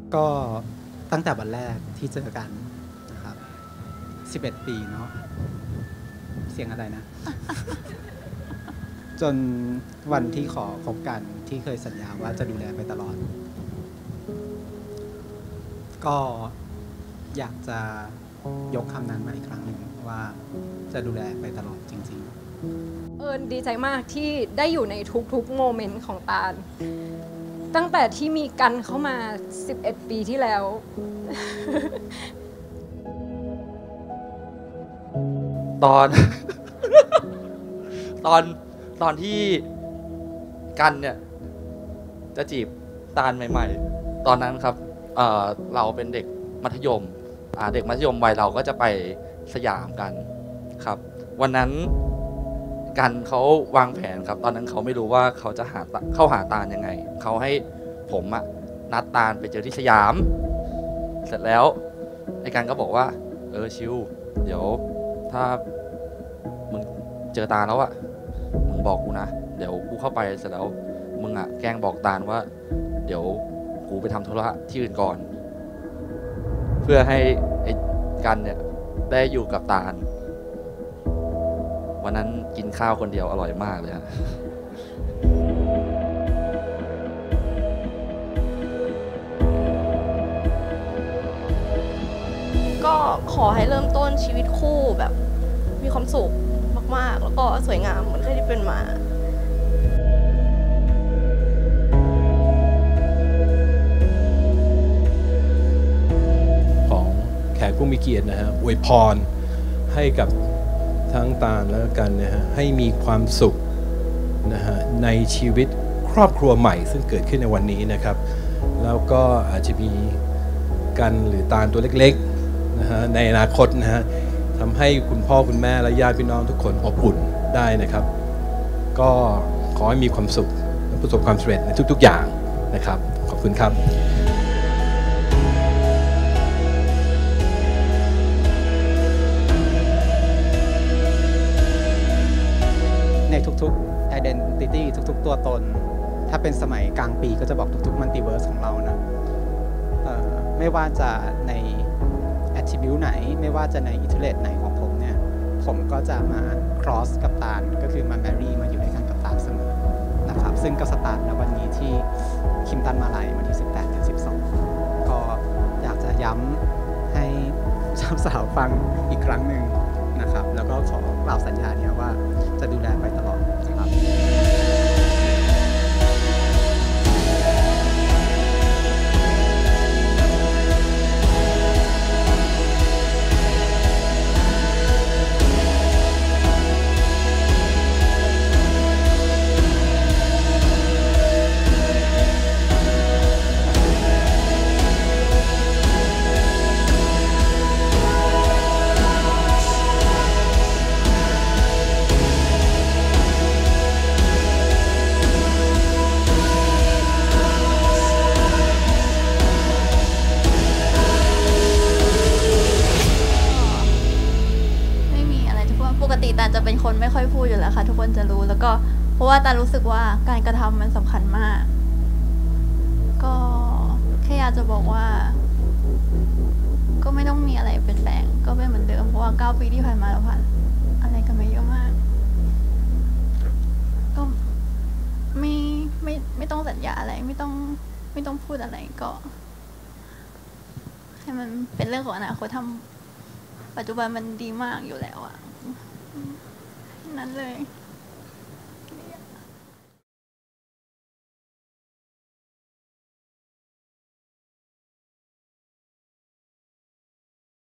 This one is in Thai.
ก็ตั้งแต่วันแรกที่เจอกันนะครับ11 ปีเนาะเสียงอะไรนะ จนวันที่ขอคบกันที่เคยสัญญาว่าจะดูแลไปตลอด ก็อยากจะยกคำนั้นมาอีกครั้งหนึ่งว่าจะดูแลไปตลอดจริงๆดีใจมากที่ได้อยู่ในทุกๆโมเมนต์ของตาลตั้งแต่ที่มีกันเข้ามา11 ปีที่แล้วตอน ตอนตอนที่กันเนี่ยจะจีบตาลใหม่ๆตอนนั้นครับเราเป็นเด็กมัธยมเด็กมัธยมวัยเราก็จะไปสยามกันครับวันนั้นกันเขาวางแผนครับตอนนั้นเขาไม่รู้ว่าเขาจะเข้าหาตาลยังไงเขาให้ผมนัดตาลไปเจอที่สยามเสร็จแล้วไอ้กันก็บอกว่าชิวเดี๋ยวถ้ามึงเจอตาลแล้วมึงบอกกูนะเดี๋ยวกูเข้าไปเสร็จแล้วมึงแกล้งบอกตาลว่าเดี๋ยวกูไปทำธุระที่อื่นก่อนเพื่อให้ไอ้กันเนี่ยได้อยู่กับตาลวันนั้นกินข้าวคนเดียวอร่อยมากเลยฮะก็ขอให้เริ่มต้นชีวิตคู่แบบมีความสุขมากๆแล้วก็สวยงามเหมือนที่เป็นมาของแขกผู้มีเกียรตินะฮะอวยพรให้กับทั้งตาลและกันนะฮะให้มีความสุขนะฮะในชีวิตครอบครัวใหม่ซึ่งเกิดขึ้นในวันนี้นะครับแล้วก็อาจจะมีกันหรือตาลตัวเล็กๆนะฮะในอนาคตนะฮะทำให้คุณพ่อคุณแม่และญาติพี่น้องทุกคนอบอุ่นได้นะครับก็ขอให้มีความสุขและประสบความสำเร็จในทุกๆอย่างนะครับขอบคุณครับในทุกๆ identity ทุกๆ ตัวตนถ้าเป็นสมัยกลางปีก็จะบอกทุกๆ multiverse ของเรานะไม่ว่าจะใน attribute ไหนไม่ว่าจะใน iterate ไหนของผมเนี่ยผมก็จะมา cross กับตาลก็คือมา marry มาอยู่ด้วยกันกับตาลเสมอนะครับซึ่งก็สตาร์ทณวันนี้ที่คิมตันมาลัยวันที่18 เดือน 12ก็อยากจะย้ำให้สาวๆฟังอีกครั้งหนึ่งนะครับแล้วก็ขอกล่าวสัญญาเนี่ยว่าจะดูแลไปตลอดนะครับปกติตาลจะเป็นคนไม่ค่อยพูดอยู่แล้วค่ะทุกคนจะรู้แล้วก็เพราะว่าตาลรู้สึกว่าการกระทำมันสำคัญมากก็แค่อยากจะบอกว่าก็ไม่ต้องมีอะไรเปลี่ยนแปลงก็เป็นเหมือนเดิมเพราะว่า9 ปีที่ผ่านมาเราผ่านอะไรกันมาเยอะมากก็ไม่ต้องสัญญาอะไรไม่ต้องพูดอะไรก็ให้มันเป็นเรื่องของอนาคตทำปัจจุบันมันดีมากอยู่แล้วนั้นเลย